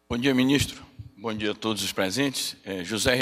Bom dia, ministro. Bom dia a todos os presentes. José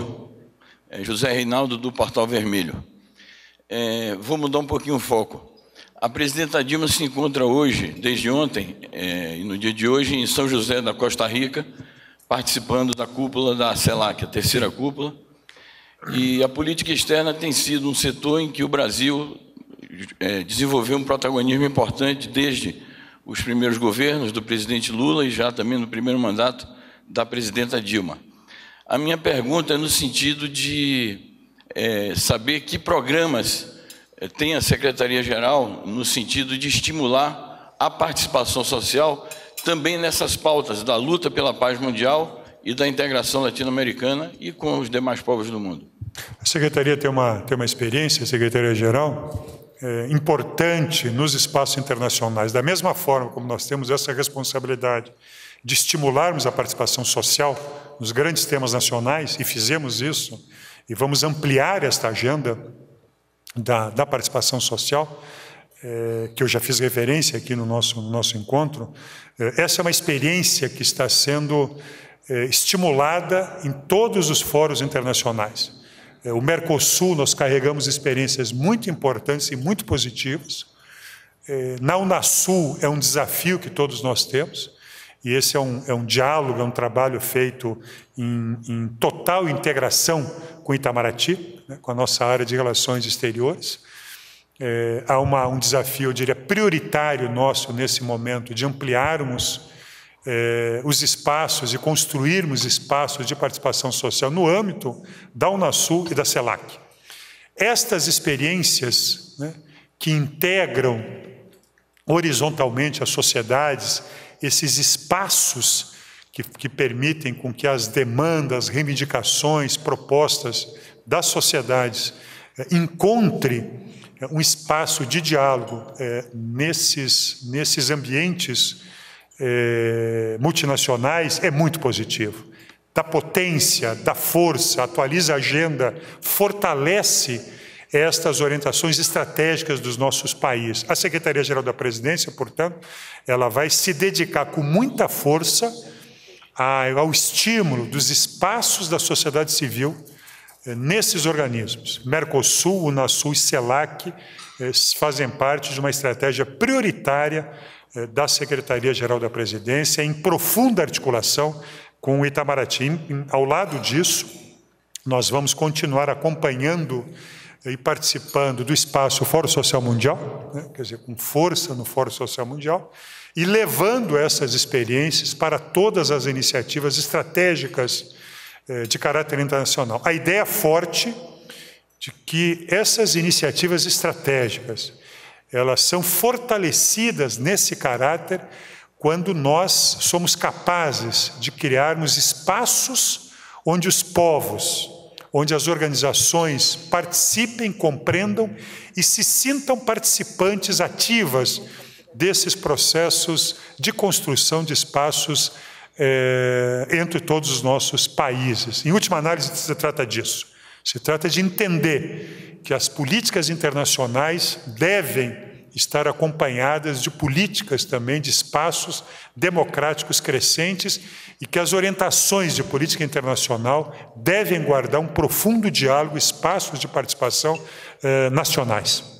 Reinaldo, do Portal Vermelho. Vou mudar um pouquinho o foco. A presidenta Dilma se encontra hoje, desde ontem, e no dia de hoje, em São José da Costa Rica, participando da cúpula da CELAC, a terceira cúpula. E a política externa tem sido um setor em que o Brasil desenvolveu um protagonismo importante desde os primeiros governos do presidente Lula e já também no primeiro mandato da presidenta Dilma. A minha pergunta é no sentido de saber que programas tem a Secretaria-Geral no sentido de estimular a participação social também nessas pautas da luta pela paz mundial e da integração latino-americana e com os demais povos do mundo. A Secretaria tem uma experiência, a Secretaria-Geral, importante nos espaços internacionais. Da mesma forma como nós temos essa responsabilidade de estimularmos a participação social nos grandes temas nacionais, e fizemos isso, e vamos ampliar esta agenda da participação social, que eu já fiz referência aqui no nosso encontro. Essa é uma experiência que está sendo estimulada em todos os fóruns internacionais. O Mercosul, nós carregamos experiências muito importantes e muito positivas. Na Unasul, é um desafio que todos nós temos, e esse é um diálogo, é um trabalho feito em total integração com o Itamaraty, né, com a nossa área de relações exteriores. Há um desafio, eu diria, prioritário nosso nesse momento de ampliarmos os espaços e construirmos espaços de participação social no âmbito da Unasul e da CELAC. Estas experiências, né, que integram horizontalmente as sociedades, esses espaços que permitem com que as demandas, reivindicações, propostas das sociedades encontrem um espaço de diálogo nesses ambientes multinacionais, é muito positivo. Dá potência, dá força, atualiza a agenda, fortalece estas orientações estratégicas dos nossos países. A Secretaria-Geral da Presidência, portanto, ela vai se dedicar com muita força ao estímulo dos espaços da sociedade civil nesses organismos. Mercosul, Unasul e CELAC fazem parte de uma estratégia prioritária da Secretaria-Geral da Presidência, em profunda articulação com o Itamaraty. Ao lado disso, nós vamos continuar acompanhando e participando do espaço Fórum Social Mundial, né, quer dizer, com força no Fórum Social Mundial, e levando essas experiências para todas as iniciativas estratégicas de caráter internacional. A ideia forte de que essas iniciativas estratégicas elas são fortalecidas nesse caráter quando nós somos capazes de criarmos espaços onde os povos, onde as organizações participem, compreendam e se sintam participantes ativas desses processos de construção de espaços entre todos os nossos países. Em última análise, se trata disso. Se trata de entender que as políticas internacionais devem estar acompanhadas de políticas também, de espaços democráticos crescentes e que as orientações de política internacional devem guardar um profundo diálogo, espaços de participação nacionais.